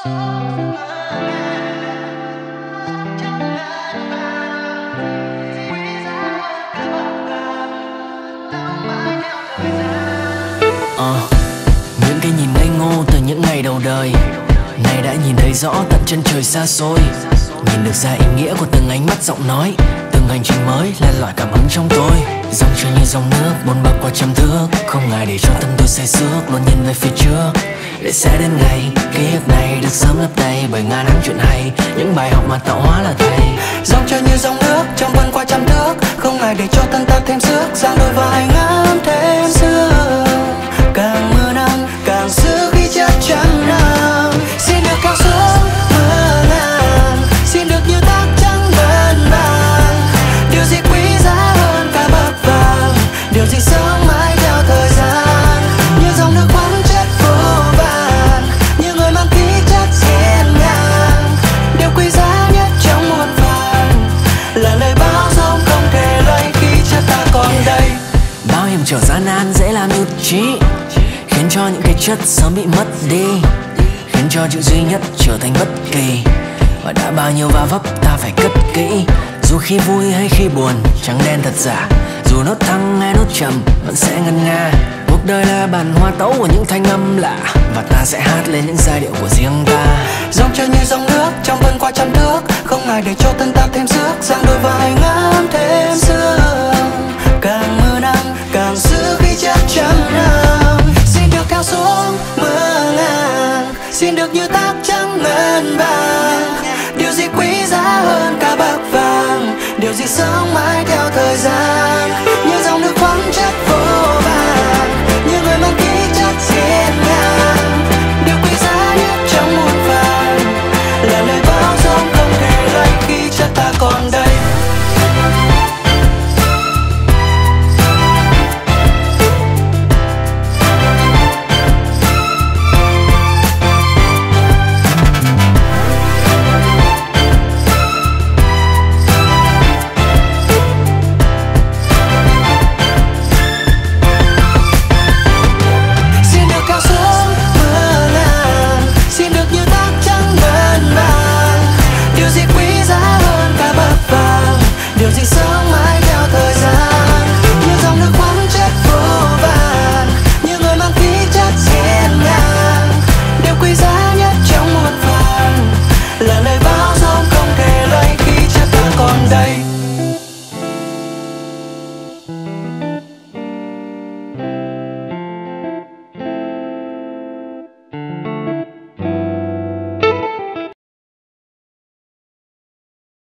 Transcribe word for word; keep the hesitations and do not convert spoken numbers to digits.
Ờ, những cái nhìn ngây ngô từ những ngày đầu đời này đã nhìn thấy rõ tận chân trời xa xôi, nhìn được ra ý nghĩa của từng ánh mắt giọng nói, từng hành trình mới len lỏi cảm hứng trong tôi. Dòng trôi như dòng nước buồn bạc qua trăm thước, không ngại để cho tâm tôi say sưa, luôn nhìn về phía trước để sẽ đến ngày ký ức này được sớm lấp đầy bởi ngàn năm chuyện hay, những bài học mà tạo hóa là thầy. Dòng trôi như dòng nước trong vân qua trăm thước, không ngại để cho thân ta thêm sức, giang đôi vai ngắm thêm sương. Càng mưa nắng càng giữ khi chắc chẳng nào, xin được cao xuống mưa ngàn, xin được như tóc trắng ngân vàng. Điều gì quý giá hơn cả bậc vàng, điều gì sống mãi theo thời gian, như dòng nước khoáng chất vô vàn, như người mang khí chất hiên ngang. Điều quý giá nhất trong muôn vàn là lời báo dung không thể lấy khi chân ta còn đây. Bao hiểm trở gian nan dễ làm nhụt chí, khiến cho những cái chất sớm bị mất đi, khiến cho chữ duy nhất trở thành bất kỳ. Và đã bao nhiêu va vấp ta phải cất kỹ, dù khi vui hay khi buồn, trắng đen thật giả, dù nốt thăng hay nốt trầm vẫn sẽ ngân nga. Cuộc đời là bản hòa tấu của những thanh âm lạ, và ta sẽ hát lên những giai điệu của riêng ta. Dòng trôi như dòng nước trong vân qua trăm thước, không ngại để cho thân ta thêm sức, giang đôi vai ngắm thêm sương. Càng mưa nắng càng giữ khi chắc chẳng nào, xin được cao xuống mưa ngàn, xin được như tóc trắng ngân vàng. Điều gì quý giá hơn cả bậc vàng, điều gì sống mãi theo thời gian, như dòng nước khoáng chất vô vàn, như người mang khí chất hiên ngang. Điều quý giá nhất trong muôn vàn là lời báo dung không thể lấy khi chân ta còn đây. Điều gì sống mãi theo thời gian, như dòng nước khoáng chất vô vàn, như người mang khí chất hiên ngang. Điều quý giá